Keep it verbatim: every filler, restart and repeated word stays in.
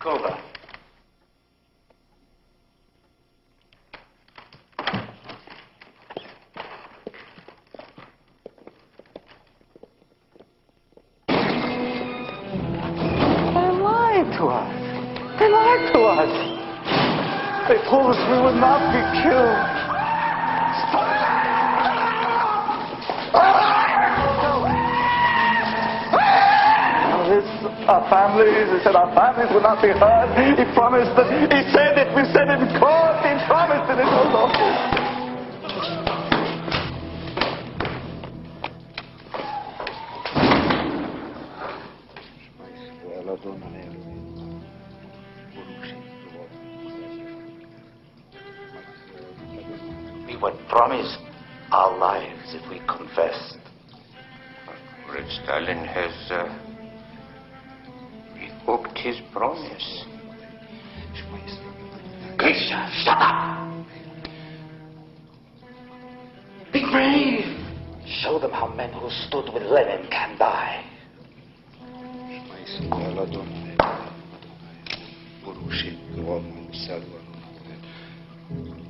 Cuba. They lied to us. They lied to us. They told us we would not be killed. Our families, he said our families would not be hurt. He promised that, he said it, we said it in court, he promised it in his office. We were promised our lives if we confessed. Red Stalin has uh, revoked his promise. Grisha, shut up! Be brave! Show them how men who stood with Lenin can die. Порушить главную салвану.